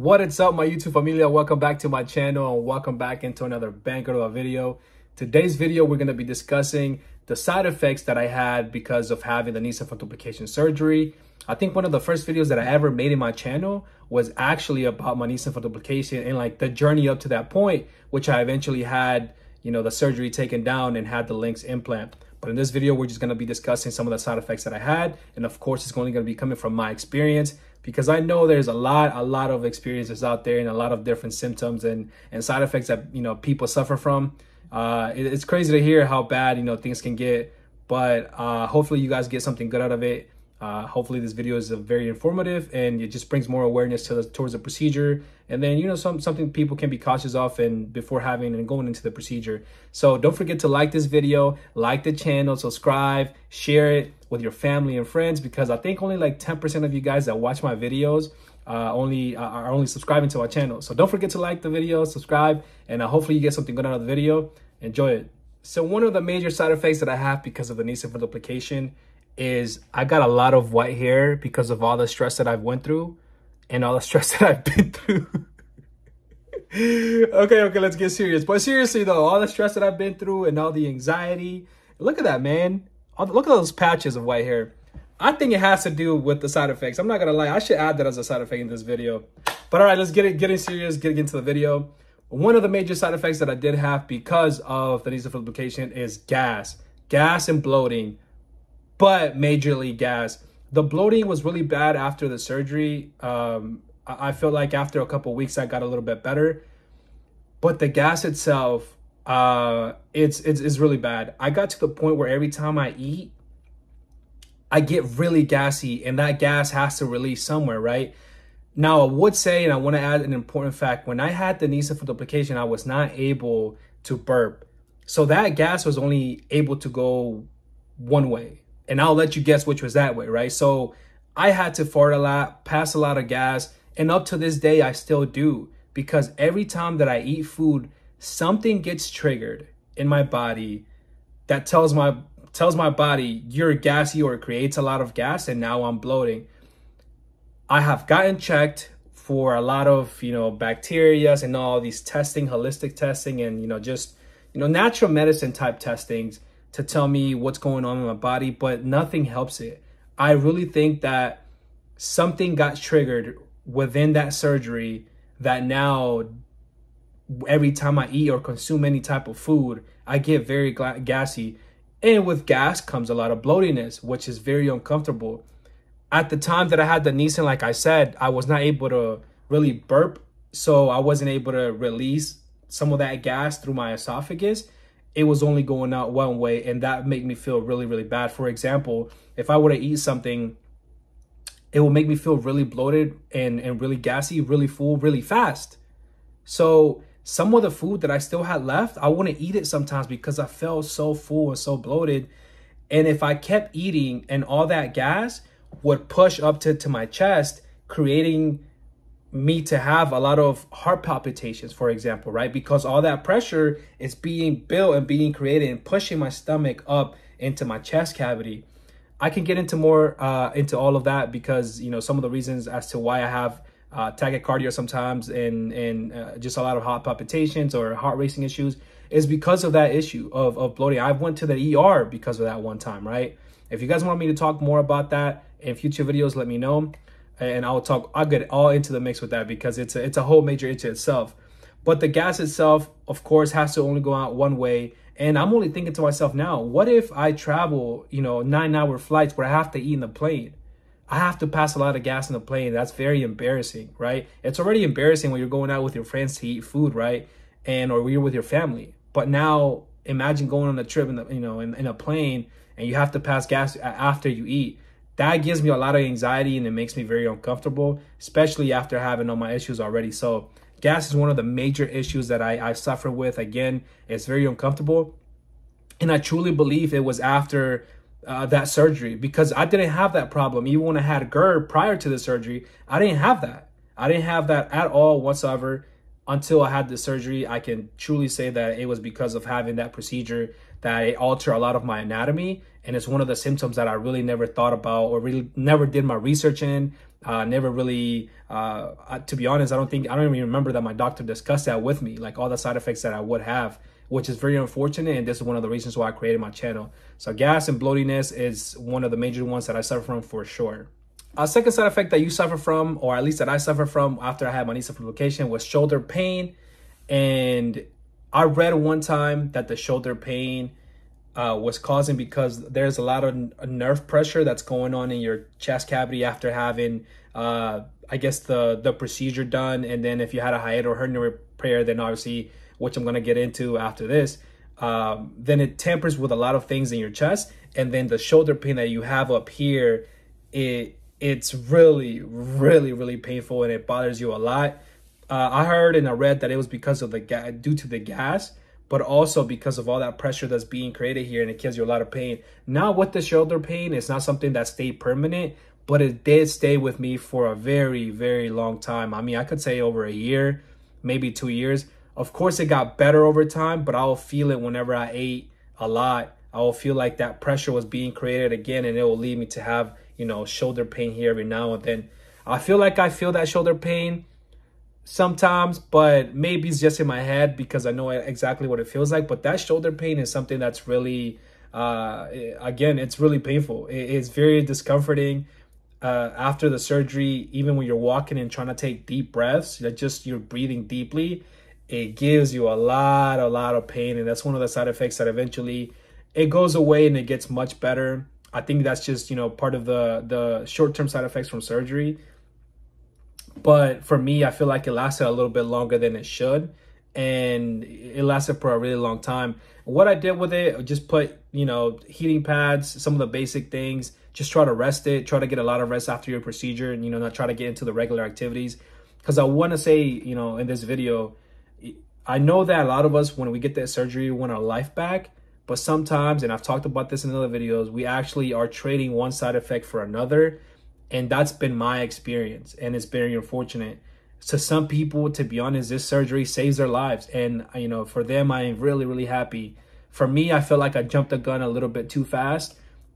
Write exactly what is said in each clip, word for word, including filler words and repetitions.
What is up, my YouTube familia? Welcome back to my channel and welcome back into another banger of a video. Today's video, we're going to be discussing the side effects that I had because of having the Nissen Fundoplication surgery. I think one of the first videos that I ever made in my channel was actually about my Nissen Fundoplication and like the journey up to that point, which I eventually had, you know, the surgery taken down and had the Lynx implant. But in this video, we're just going to be discussing some of the side effects that I had. And of course, it's only going to be coming from my experience, because I know there's a lot, a lot of experiences out there and a lot of different symptoms and, and side effects that, you know, people suffer from. Uh, it, it's crazy to hear how bad, you know, things can get, but uh, hopefully you guys get something good out of it. Uh, hopefully this video is uh, very informative and it just brings more awareness to the, towards the procedure. And then, you know, some, something people can be cautious of and before having and going into the procedure. So don't forget to like this video, like the channel, subscribe, share it with your family and friends, because I think only like ten percent of you guys that watch my videos uh, only uh, are only subscribing to our channel. So don't forget to like the video, subscribe, and uh, hopefully you get something good out of the video. Enjoy it. So one of the major side effects that I have because of the Nissen Fundoplication is I got a lot of white hair because of all the stress that I've went through and all the stress that I've been through. okay, okay, let's get serious. But seriously though, all the stress that I've been through and all the anxiety, look at that, man. Look at those patches of white hair. I think it has to do with the side effects. I'm not gonna lie, I should add that as a side effect in this video. But all right, let's get it, getting serious, get into the video. One of the major side effects that I did have because of the Nissen Fundoplication is gas, gas and bloating, but majorly gas. The bloating was really bad after the surgery. Um, I felt like after a couple of weeks, I got a little bit better, but the gas itself, uh, it's, it's, it's really bad. I got to the point where every time I eat, I get really gassy, and that gas has to release somewhere, right? Now, I would say, and I want to add an important fact, when I had the Nissen Fundoplication, I was not able to burp. So that gas was only able to go one way. And I'll let you guess which was that way, right? So I had to fart a lot, pass a lot of gas. And up to this day, I still do. Because every time that I eat food, something gets triggered in my body that tells my tells my body you're gassy, or it creates a lot of gas, and now I'm bloating. I have gotten checked for a lot of, you know, bacteria and all these testing, holistic testing, and, you know, just, you know, natural medicine type testings to tell me what's going on in my body, but nothing helps it. I really think that something got triggered within that surgery that now every time I eat or consume any type of food, I get very gassy. And with gas comes a lot of bloatiness, which is very uncomfortable. At the time that I had the Nissen, like I said, I was not able to really burp. So I wasn't able to release some of that gas through my esophagus. It was only going out one way, and that made me feel really, really bad. For example, if I were to eat something, it will make me feel really bloated and, and really gassy, really full, really fast. So some of the food that I still had left, I wouldn't eat it sometimes because I felt so full and so bloated. And if I kept eating, and all that gas would push up to, to my chest, creating me to have a lot of heart palpitations, for example, right? Because all that pressure is being built and being created and pushing my stomach up into my chest cavity. I can get into more uh, into all of that because, you know, some of the reasons as to why I have uh, tachycardia sometimes and, and uh, just a lot of heart palpitations or heart racing issues is because of that issue of, of bloating. I went to the E R because of that one time, right? If you guys want me to talk more about that in future videos, let me know. And I'll talk, I'll get all into the mix with that because it's a, it's a whole major issue itself. But the gas itself, of course, has to only go out one way. And I'm only thinking to myself now, what if I travel, you know, nine hour flights where I have to eat in the plane? I have to pass a lot of gas in the plane. That's very embarrassing, right? It's already embarrassing when you're going out with your friends to eat food, right? And or you're with your family. But now imagine going on a trip in the, you know, in, in a plane, and you have to pass gas after you eat. That gives me a lot of anxiety, and it makes me very uncomfortable, especially after having all my issues already. So gas is one of the major issues that I, I suffer with. Again, it's very uncomfortable. And I truly believe it was after uh, that surgery, because I didn't have that problem. Even when I had GERD prior to the surgery, I didn't have that. I didn't have that at all whatsoever until I had the surgery. I can truly say that it was because of having that procedure that it altered a lot of my anatomy. And it's one of the symptoms that I really never thought about or really never did my research in. Uh, never really, uh, uh, to be honest, I don't think, I don't even remember that my doctor discussed that with me, like all the side effects that I would have, which is very unfortunate. And this is one of the reasons why I created my channel. So gas and bloatiness is one of the major ones that I suffer from for sure. A second side effect that you suffer from, or at least that I suffer from after I had my Nissen Fundoplication, was shoulder pain. And I read one time that the shoulder pain Uh, was causing because there's a lot of nerve pressure that's going on in your chest cavity after having, uh, I guess, the, the procedure done. And then if you had a hiatal hernia repair, then obviously, which I'm going to get into after this, um, then it tampers with a lot of things in your chest. And then the shoulder pain that you have up here, it it's really, really, really painful, and it bothers you a lot. Uh, I heard and I read that it was because of the gas, due to the gas, but also because of all that pressure that's being created here, and it gives you a lot of pain. Now with the shoulder pain, it's not something that stayed permanent, but it did stay with me for a very, very long time. I mean, I could say over a year, maybe two years. Of course, it got better over time, but I'll feel it whenever I ate a lot. I will feel like that pressure was being created again, and it will lead me to have, you know, shoulder pain here every now and then. I feel like I feel that shoulder pain sometimes, but maybe it's just in my head because I know exactly what it feels like. But that shoulder pain is something that's really, uh, again, it's really painful. It's very discomforting uh, after the surgery. Even when you're walking and trying to take deep breaths, that just you're breathing deeply, it gives you a lot, a lot of pain. And that's one of the side effects that eventually it goes away and it gets much better. I think that's just, you know, part of the, the short-term side effects from surgery. But for me, I feel like it lasted a little bit longer than it should. And it lasted for a really long time. What I did with it, just put, you know, heating pads, some of the basic things. Just try to rest it. Try to get a lot of rest after your procedure, and, you know, not try to get into the regular activities. Because I want to say, you know, in this video, I know that a lot of us, when we get that surgery, we want our life back. But sometimes, and I've talked about this in other videos, we actually are trading one side effect for another. And that's been my experience, and it's very unfortunate. So some people, to be honest, this surgery saves their lives. And, you know, for them, I am really, really happy. For me, I feel like I jumped the gun a little bit too fast.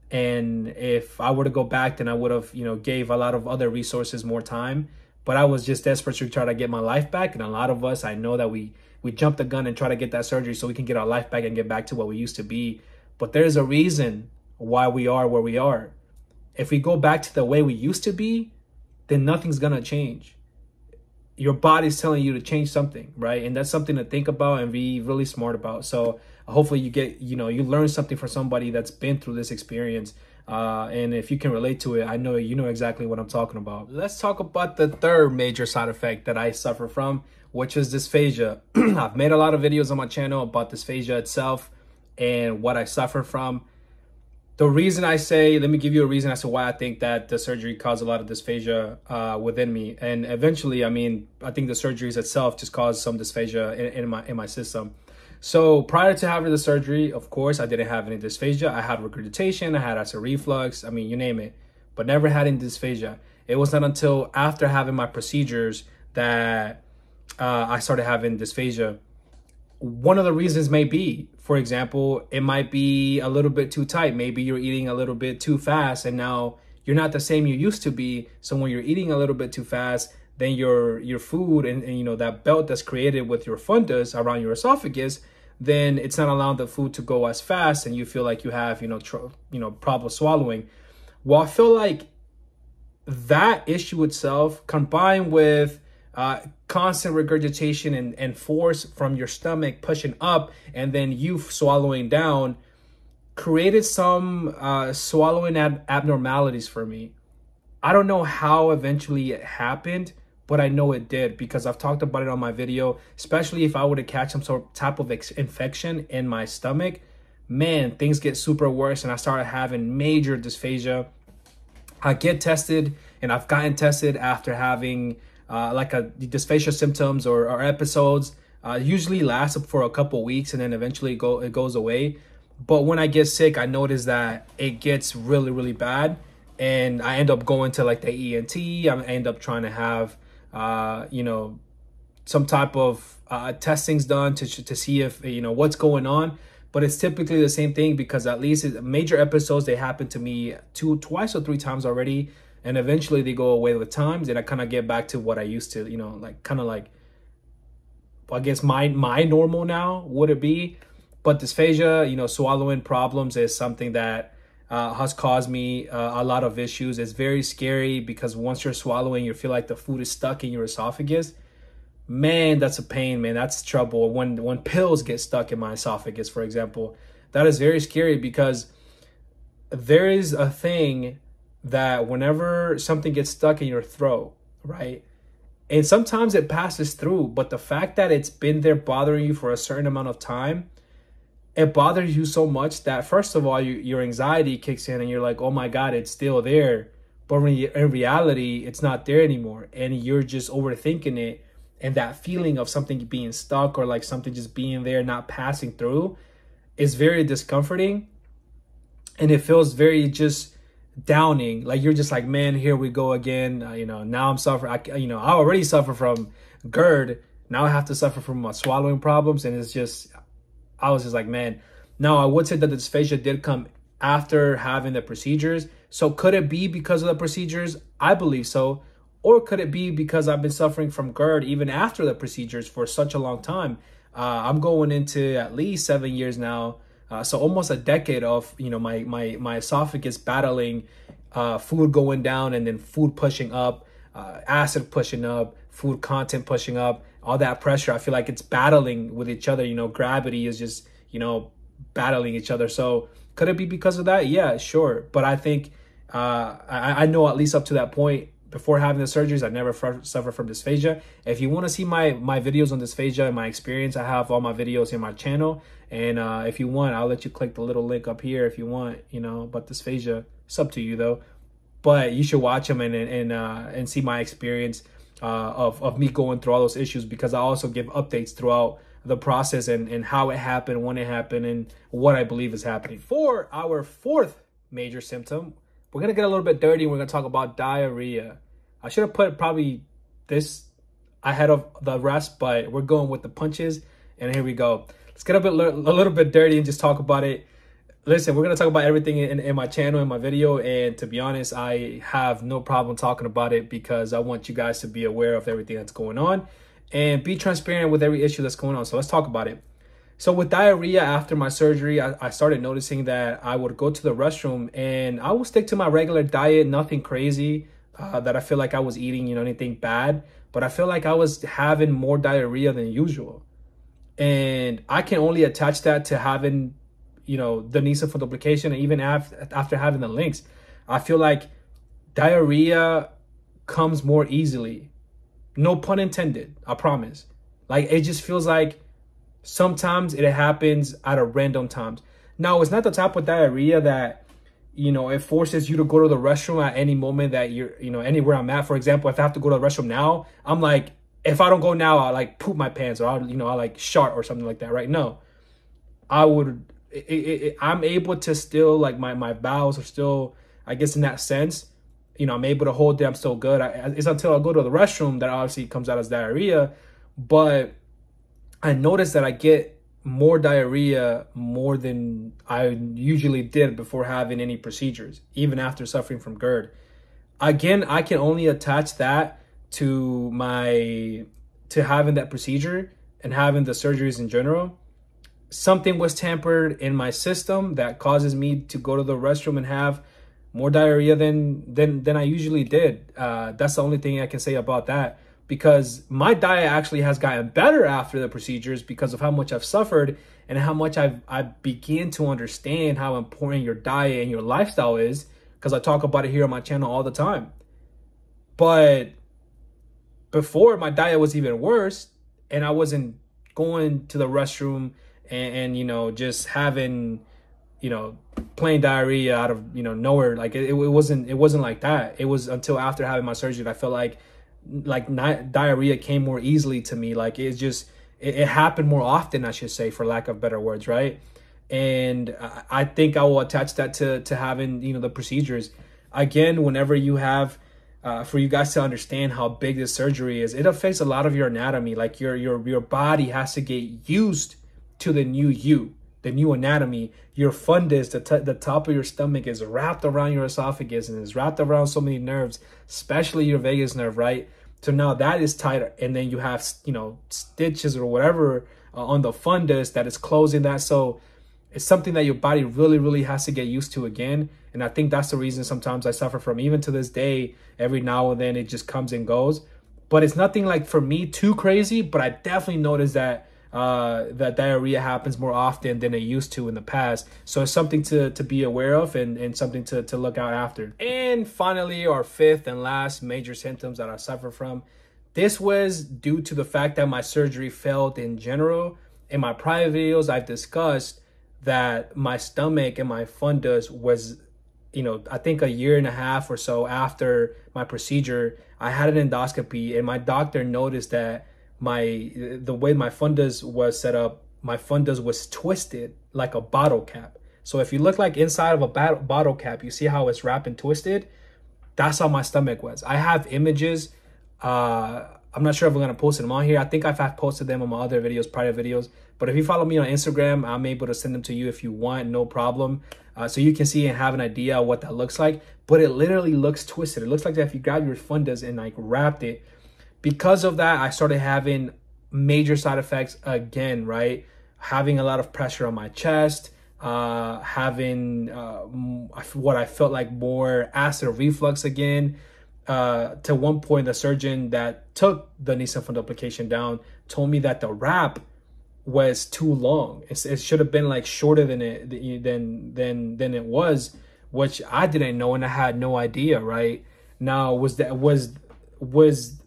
And if I were to go back, then I would have, you know, gave a lot of other resources more time. But I was just desperate to try to get my life back. And a lot of us, I know that we, we jump the gun and try to get that surgery so we can get our life back and get back to what we used to be. But there's a reason why we are where we are. If we go back to the way we used to be, then nothing's going to change. Your body's telling you to change something, right? And that's something to think about and be really smart about. So hopefully you get, you know, you learn something from somebody that's been through this experience. Uh, and if you can relate to it, I know you know exactly what I'm talking about. Let's talk about the third major side effect that I suffer from, which is dysphagia. I've made a lot of videos on my channel about dysphagia itself and what I suffer from. The reason I say, let me give you a reason as to why I think that the surgery caused a lot of dysphagia uh, within me. And eventually, I mean, I think the surgeries itself just caused some dysphagia in, in my in my system. So prior to having the surgery, of course, I didn't have any dysphagia. I had regurgitation, I had acid reflux, I mean, you name it, but never had any dysphagia. It was not until after having my procedures that uh, I started having dysphagia. One of the reasons may be, for example, it might be a little bit too tight. Maybe you're eating a little bit too fast, and now you're not the same you used to be. So when you're eating a little bit too fast, then your your food and, and you know, that belt that's created with your fundus around your esophagus, then it's not allowing the food to go as fast, and you feel like you have, you know, tr you know, problem swallowing. Well, I feel like that issue itself, combined with uh, constant regurgitation and, and force from your stomach pushing up and then you swallowing down, created some uh, swallowing ab abnormalities for me. I don't know how eventually it happened, but I know it did because I've talked about it on my video, especially if I were to catch some sort of type of infection in my stomach, man, things get super worse and I started having major dysphagia. I get tested, and I've gotten tested after having uh, like a dysphagia symptoms or, or episodes. Uh, usually lasts for a couple weeks and then eventually go it goes away. But when I get sick, I notice that it gets really, really bad. And I end up going to like the E N T. I end up trying to have, uh, you know, some type of uh, testings done to, to see if, you know, what's going on. But it's typically the same thing because at least major episodes, they happen to me two, twice or three times already. and eventually they go away with times, and I kind of get back to what I used to, you know, like kind of like, I guess my my normal now would it be. But dysphagia, you know, swallowing problems is something that uh, has caused me uh, a lot of issues. It's very scary because once you're swallowing, you feel like the food is stuck in your esophagus. Man, that's a pain, man. That's trouble. When when pills get stuck in my esophagus, for example, that is very scary because there is a thing that whenever something gets stuck in your throat, right? And sometimes it passes through, but the fact that it's been there bothering you for a certain amount of time, it bothers you so much that first of all, you, your anxiety kicks in and you're like, oh my God, it's still there. But when you, in reality, it's not there anymore. And you're just overthinking it. And that feeling of something being stuck or like something just being there, not passing through, is very discomforting. And it feels very just downing. Like you're just like, man, here we go again. Uh, you know, now I'm suffering. I, you know, I already suffer from GERD. Now I have to suffer from my swallowing problems. And it's just, I was just like, man. Now I would say that the dysphagia did come after having the procedures. So could it be because of the procedures? I believe so. Or could it be because I've been suffering from GERD even after the procedures for such a long time? Uh, I'm going into at least seven years now. Uh, so almost a decade of, you know, my my my esophagus battling uh, food going down and then food pushing up, uh, acid pushing up, food content pushing up, all that pressure. I feel like it's battling with each other. You know, gravity is just, you know, battling each other. So could it be because of that? Yeah, sure. But I think uh, I, I know at least up to that point, before having the surgeries, I never suffered from dysphagia. If you want to see my my videos on dysphagia and my experience, I have all my videos in my channel. And uh, if you want, I'll let you click the little link up here if you want, you know, but dysphagia, it's up to you though. But you should watch them and and uh, and see my experience uh, of, of me going through all those issues, because I also give updates throughout the process and, and how it happened, when it happened, and what I believe is happening. For our fourth major symptom, we're going to get a little bit dirty and we're going to talk about diarrhea. I should have put probably this ahead of the rest, but we're going with the punches. And here we go. Let's get a bit a little bit dirty and just talk about it. Listen, we're going to talk about everything in, in my channel, in my video. And to be honest, I have no problem talking about it because I want you guys to be aware of everything that's going on and be transparent with every issue that's going on. So let's talk about it. So with diarrhea after my surgery, I, I started noticing that I would go to the restroom and I would stick to my regular diet, nothing crazy. Uh, that I feel like I was eating, you know, anything bad, but I feel like I was having more diarrhea than usual. And I can only attach that to having, you know, the Nissen Fundoplication, and even after, after having the links, I feel like diarrhea comes more easily. No pun intended, I promise. Like, it just feels like sometimes it happens at a random times. Now, it's not the type of diarrhea that, you know, it forces you to go to the restroom at any moment that you're, you know, anywhere I'm at. For example, if I have to go to the restroom now, I'm like, if I don't go now, I'll like poop my pants, or I'll, you know, I'll like shart or something like that, right? No, I would, it, it, it, I'm able to still, like, my, my bowels are still, I guess in that sense, you know, I'm able to hold it, I'm still good. I, it's until I go to the restroom that obviously comes out as diarrhea. But I noticed that I get more diarrhea more than I usually did before having any procedures, even after suffering from GERD. Again, I can only attach that to my, to having that procedure and having the surgeries in general. Something was tampered in my system that causes me to go to the restroom and have more diarrhea than, than, than I usually did. Uh, that's the only thing I can say about that. Because my diet actually has gotten better after the procedures because of how much I've suffered and how much I've I begin to understand how important your diet and your lifestyle is, because I talk about it here on my channel all the time. But before, my diet was even worse, and I wasn't going to the restroom and, and you know, just having, you know, plain diarrhea out of, you know, nowhere. Like it, it wasn't it wasn't like that. It was until after having my surgery that I felt like like not, diarrhea came more easily to me. Like it's just it, it happened more often, I should say, for lack of better words, right? And I, I think I will attach that to to having, you know, the procedures. Again, whenever you have uh, for you guys to understand how big this surgery is, it affects a lot of your anatomy. Like your your your body has to get used to the new you. the new anatomy, your fundus, the, t the top of your stomach is wrapped around your esophagus and is wrapped around so many nerves, especially your vagus nerve, right? So now that is tighter, and then you have, you know, stitches or whatever uh, on the fundus that is closing that. So it's something that your body really, really has to get used to again. And I think that's the reason sometimes I suffer from, even to this day, every now and then it just comes and goes. But it's nothing like for me too crazy, but I definitely notice that uh, that diarrhea happens more often than it used to in the past. So it's something to, to be aware of, and, and something to, to look out after. And finally, our fifth and last major symptoms that I suffer from. This was due to the fact that my surgery failed in general. In my prior videos, I've discussed that my stomach and my fundus was, you know, I think a year and a half or so after my procedure, I had an endoscopy, and my doctor noticed that my the way my fundus was set up, my fundus was twisted like a bottle cap. So if you look like inside of a bottle cap, you see how it's wrapped and twisted? That's how my stomach was. I have images. Uh, I'm not sure if I'm going to post them on here. I think I've posted them on my other videos, prior videos. But if you follow me on Instagram, I'm able to send them to you if you want, no problem. Uh, so you can see and have an idea of what that looks like. But it literally looks twisted. It looks like that if you grab your fundus and like wrapped it. Because of that, I started having major side effects again, right? Having a lot of pressure on my chest, uh, having uh, what I felt like more acid reflux again. Uh, to one point, the surgeon that took the Nissen Fundoplication down told me that the wrap was too long. It's, it should have been like shorter than it than than than it was, which I didn't know, and I had no idea. Right now, was that was was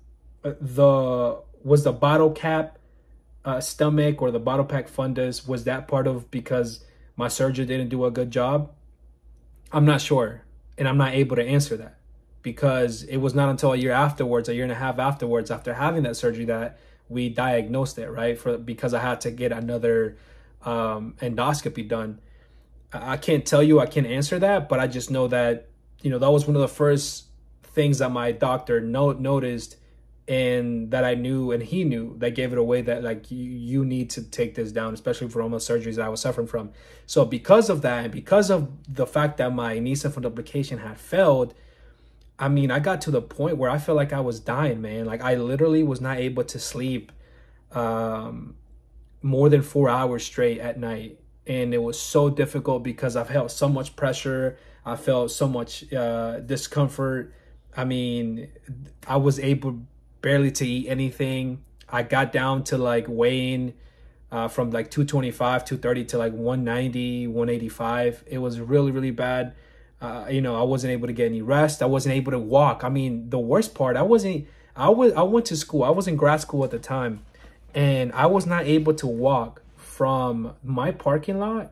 the was the bottle cap uh, stomach or the bottle pack fundus, was that part of because my surgeon didn't do a good job? I'm not sure, and I'm not able to answer that, because it was not until a year afterwards, a year and a half afterwards, after having that surgery, that we diagnosed it, right? For because I had to get another um, endoscopy done. I can't tell you, I can't answer that, but I just know that, you know, that was one of the first things that my doctor no noticed, and that I knew and he knew, that gave it away, that like you, you need to take this down, especially for all the surgeries that I was suffering from. So because of that, and because of the fact that my Nissen Fundoplication had failed, I mean, I got to the point where I felt like I was dying, man. Like I literally was not able to sleep um, more than four hours straight at night. And it was so difficult because I felt so much pressure. I felt so much uh, discomfort. I mean, I was able barely to eat anything. I got down to like weighing uh, from like two twenty-five, two thirty to like one ninety, one eighty-five. It was really, really bad. Uh, you know, I wasn't able to get any rest. I wasn't able to walk. I mean, the worst part, I wasn't, I was, I went to school. I was in grad school at the time, and I was not able to walk from my parking lot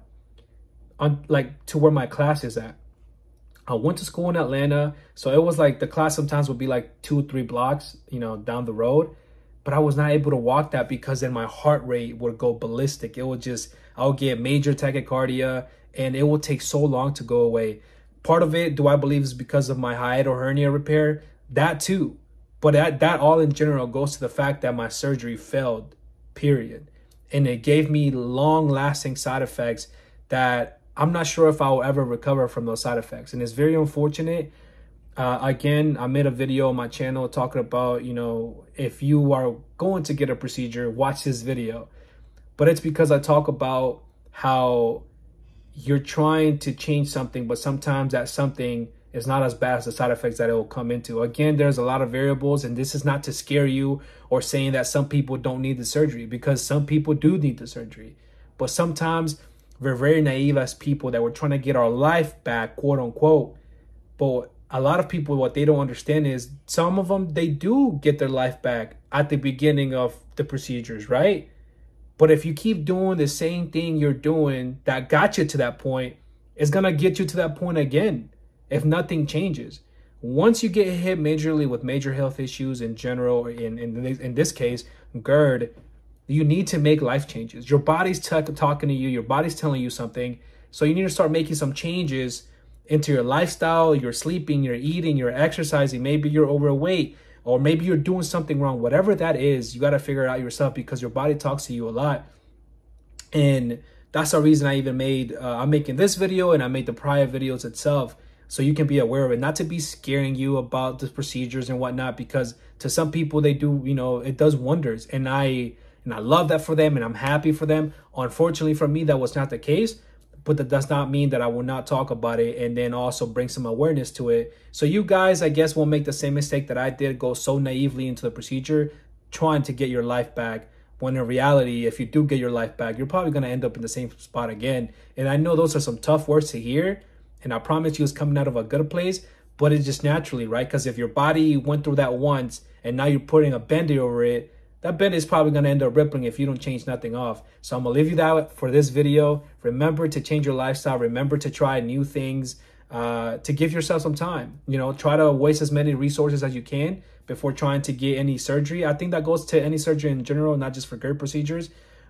on like to where my class is at. I went to school in Atlanta, so it was like the class sometimes would be like two, three blocks, you know, down the road. But I was not able to walk that because then my heart rate would go ballistic. It would just, I would get major tachycardia, and it would take so long to go away. Part of it, do I believe, is because of my hiatal hernia repair? That too. But that, that all in general goes to the fact that my surgery failed, period. And it gave me long-lasting side effects that I'm not sure if I will ever recover from those side effects. And it's very unfortunate. Uh, again, I made a video on my channel talking about, you know, if you are going to get a procedure, watch this video. But it's because I talk about how you're trying to change something, but sometimes that something is not as bad as the side effects that it will come into. Again, there's a lot of variables, and this is not to scare you or saying that some people don't need the surgery, because some people do need the surgery. But sometimes we're very naive as people that we're trying to get our life back, quote unquote. But a lot of people, what they don't understand is some of them, they do get their life back at the beginning of the procedures, right? But if you keep doing the same thing you're doing that got you to that point, it's going to get you to that point again if nothing changes. Once you get hit majorly with major health issues in general, in, in, in this case, GERD, you need to make life changes. Your body's talking to you. Your body's telling you something. So you need to start making some changes into your lifestyle, your sleeping, your eating, your exercising. Maybe you're overweight, or maybe you're doing something wrong. Whatever that is, you got to figure it out yourself, because your body talks to you a lot. And that's the reason I even made, uh, I'm making this video and I made the prior videos itself. So you can be aware of it, not to be scaring you about the procedures and whatnot, because to some people they do, you know, it does wonders. And I, and I love that for them and I'm happy for them. Unfortunately for me, that was not the case, but that does not mean that I will not talk about it and then also bring some awareness to it. So you guys, I guess, won't make the same mistake that I did, go so naively into the procedure, trying to get your life back. When in reality, if you do get your life back, you're probably going to end up in the same spot again. And I know those are some tough words to hear. And I promise you it's coming out of a good place, but it's just naturally, right? Because if your body went through that once and now you're putting a Band-Aid over it, that Band-Aid is probably going to end up rippling if you don't change nothing off. So I'm going to leave you that for this video. Remember to change your lifestyle. Remember to try new things, uh, to give yourself some time. You know, try to waste as many resources as you can before trying to get any surgery. I think that goes to any surgery in general, not just for GERD procedures.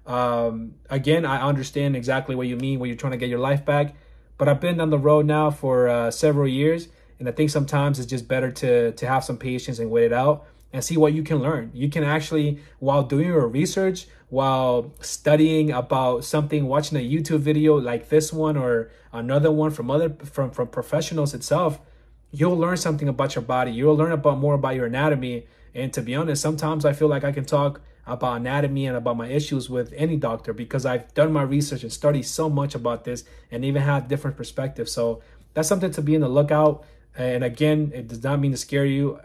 Um, again, I understand exactly what you mean when you're trying to get your life back. But I've been on the road now for uh, several years, and I think sometimes it's just better to to have some patience and wait it out and see what you can learn. You can actually, while doing your research, while studying about something, watching a YouTube video like this one or another one from other from from professionals itself, you'll learn something about your body. You'll learn about more about your anatomy. And to be honest, sometimes I feel like I can talk about anatomy and about my issues with any doctor because I've done my research and studied so much about this and even have different perspectives. So that's something to be in the lookout. And again, it does not mean to scare you.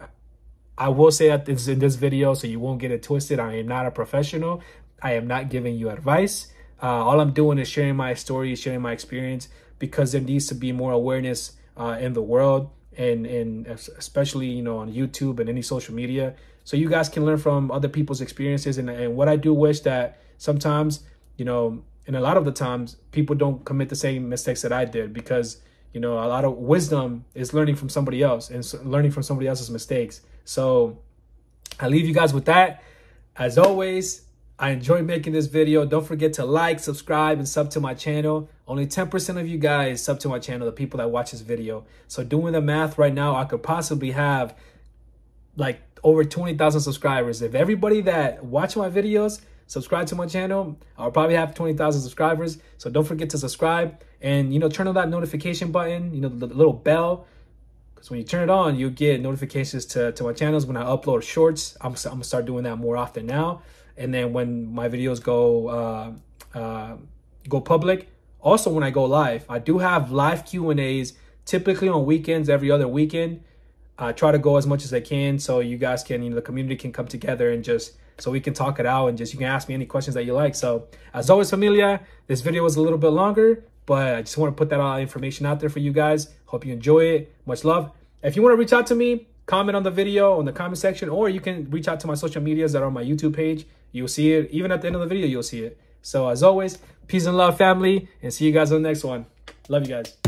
I will say that this is in this video, so you won't get it twisted. I am not a professional. I am not giving you advice. Uh, all I'm doing is sharing my story, sharing my experience, because there needs to be more awareness uh, in the world, and, and especially, you know, on YouTube and any social media, so you guys can learn from other people's experiences. And, and what I do wish that sometimes, you know, and a lot of the times people don't commit the same mistakes that I did, because, you know, a lot of wisdom is learning from somebody else and learning from somebody else's mistakes. So I leave you guys with that. As always, I enjoyed making this video. Don't forget to like, subscribe, and sub to my channel. Only ten percent of you guys sub to my channel, the people that watch this video. So doing the math right now, I could possibly have like over twenty thousand subscribers. If everybody that watch my videos subscribe to my channel, I'll probably have twenty thousand subscribers. So don't forget to subscribe and, you know, turn on that notification button, you know, the little bell. Because when you turn it on, you'll get notifications to, to my channels when I upload shorts. I'm, I'm going to start doing that more often now. And then when my videos go uh, uh, go public, also when I go live, I do have live Q and A's typically on weekends, every other weekend. I try to go as much as I can so you guys can, you know, the community can come together and just, so we can talk it out and just, you can ask me any questions that you like. So as always, Familia, this video was a little bit longer, but I just want to put that all information out there for you guys. Hope you enjoy it. Much love. If you want to reach out to me, comment on the video on the comment section, or you can reach out to my social medias that are on my YouTube page. You'll see it. Even at the end of the video, you'll see it. So as always, peace and love, family, and see you guys on the next one. Love you guys.